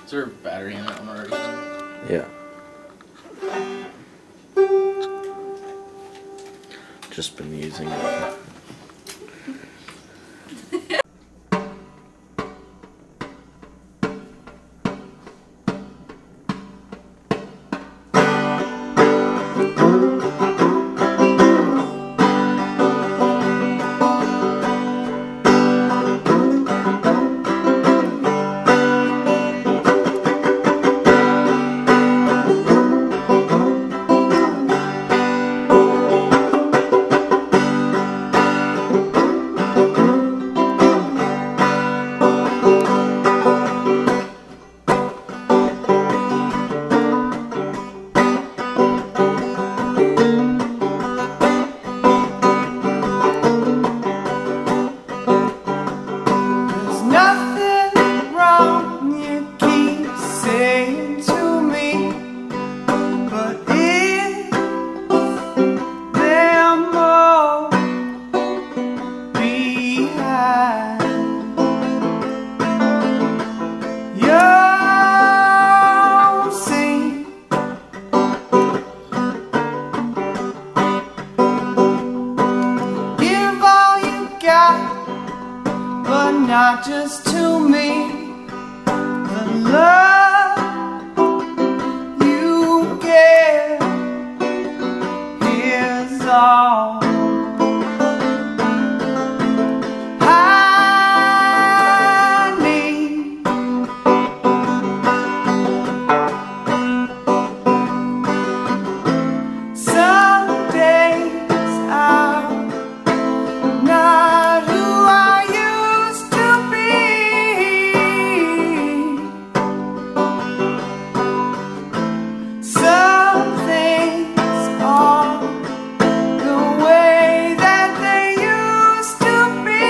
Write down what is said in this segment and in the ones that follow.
Is there a battery in that one already? Yeah. Just been using it. Not just to me, the love you give is all I need. Some days I'm not who I used to be. Some things are the way that they used to be.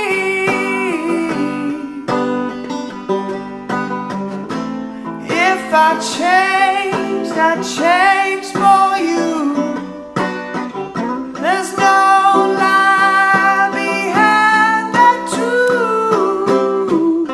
If I changed, I'd change for you. There's no lie behind that truth.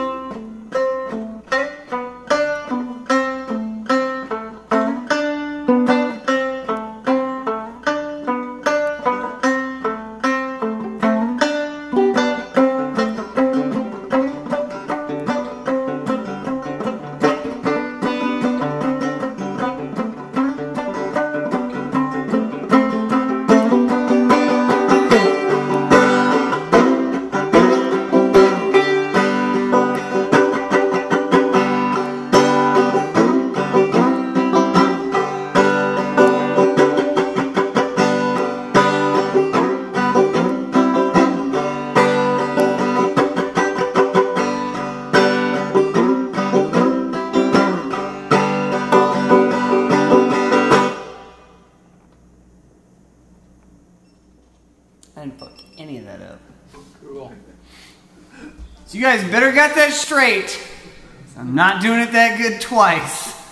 I didn't fuck any of that up. Cool. So you guys better get that straight. I'm not doing it that good twice.